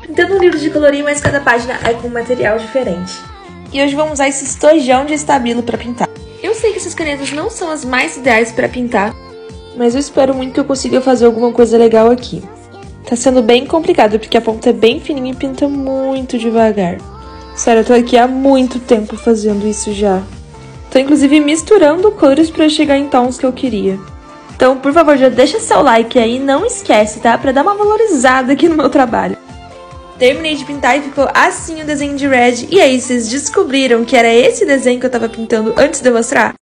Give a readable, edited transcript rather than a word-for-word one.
pintando um livro de colorir, mas cada página é com um material diferente. E hoje vamos usar esse estojão de estabilo para pintar. Eu sei que essas canetas não são as mais ideais para pintar, mas eu espero muito que eu consiga fazer alguma coisa legal aqui. Tá sendo bem complicado, porque a ponta é bem fininha e pinta muito devagar. Sério, eu tô aqui há muito tempo fazendo isso já. Tô inclusive misturando cores pra chegar em tons que eu queria. Então, por favor, já deixa seu like aí, não esquece, tá? Pra dar uma valorizada aqui no meu trabalho. Terminei de pintar e ficou assim o desenho de Red. E aí, vocês descobriram que era esse desenho que eu tava pintando antes de eu mostrar?